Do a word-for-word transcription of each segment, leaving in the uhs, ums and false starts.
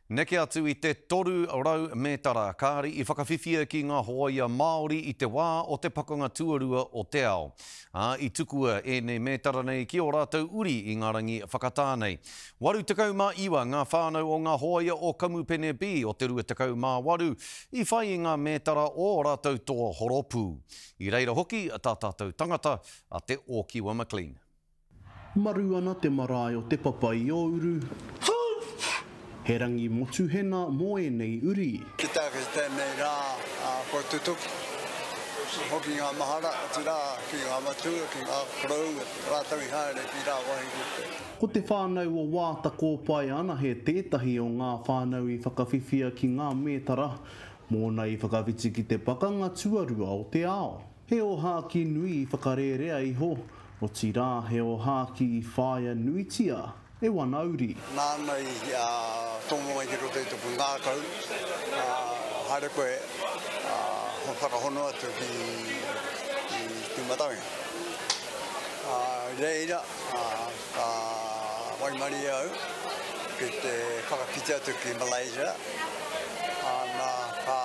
Neke atu I te toru rau mētara, kāri I whakawhiwhia ki ngā Hōia Māori I te wā o te pakanga tuarua o te ao. Uh, I tukua e nei mētara nei ki o rātou uri I ngā rangi whakatānei. Waru tekau mā iwa ngā whānau o ngā Hōia o Kamupene B o te rua tekau mā waru I whai I ngā mētara o rātou toa horopū. I reira hoki a tā tātou tangata a te Ōkiwa McLean. Maru ana te marae o te papai o uru. He rangi motuhena mo e nei uri. Ki tāke tēnei rā ko tutuki. Hoki ngā mahara, ti rā, ki ngā matua, ki ngā korau, rātau I haere ki rā wahi kute. Ko te whānau o wāta kōpai ana he tētahi o ngā whānau I whakawhiwhia ki ngā mētara, mōna I whakawhiti ki te pakanga tuarua o te ao. He o hāki nui I whakarerea iho, o ti rā he o hāki I whāia nuitia. E wanauri. Nānei uh, tōmo mai ki roto I tupu ngā kau. Uh, haere koe uh, whakahono atu ki, ki tūmatawe. Uh, reira, uh, uh, waimari au, ki te whakapiti atu ki Malaysia. Uh, nā ka,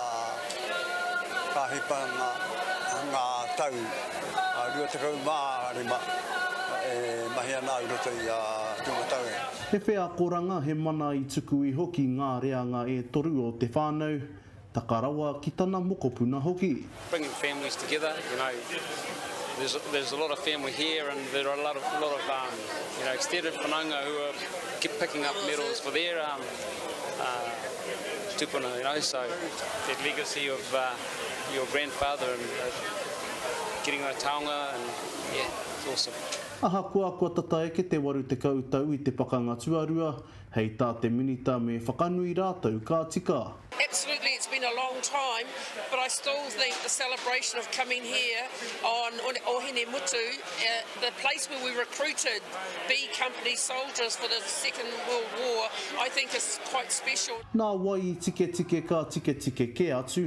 ka hipa ngā, ngā tau. Uh, rua te kau mā harima. E mahi ana I roto I uh, tūmatawe. He whea koranga he mana I tuku I hoki ngā reanga e toru o te whānau, takarawa ki tana mokopuna hoki. Bringing families together, you know, there's, there's a lot of family here and there are a lot of, a lot of um, you know, extended whanaunga who are keep picking up medals for their um, uh, tupuna, you know, so that legacy of uh, your grandfather and uh, getting a taonga and yeah, it's awesome. Aha kua kua tata eke te waru te kautau I te pakanga tuarua, hei tā te minita me whakanui rātou kā tika. Absolutely, it's been a long time, but I still think the celebration of coming here on Ohene Mutu, uh, the place where we recruited B Company soldiers for the Second World War, I think is quite special. Nā wai I tike tike ka tike tike ke atu.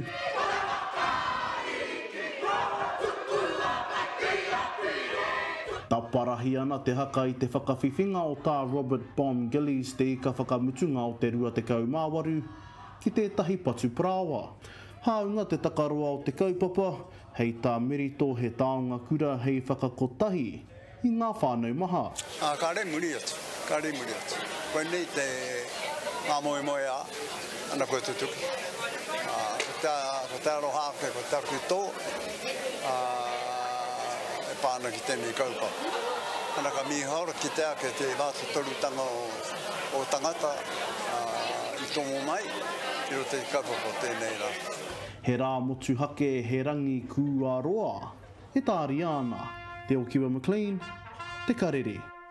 Taparahi ana te haka I te whakawhiwhinga o tā Robert Bomb Gillies te ika whakamutunga o te rua te kaumāwaru ki tētahi patu prāwa. Hāunga te takaroa o te kaupapa, hei tā merito he taonga kura hei whakakotahi I ngā whānau maha. Uh, ka re muri atu, ka re muri atu. Koe nei te ngā moe moe a, ana koe tutuki. Uh, ko te aroha koe, ko te aku tō. Uh, pāna ki tēnei kaupa. Ana ka mihaora ki te ake te vātu torutanga o, o tangata uh, I tomo mai, ki rote I kaupa po tēnei rā. He rā motu hake he rangi kūaroa. E tāri ana, te Ōkiwa McLean, te karere.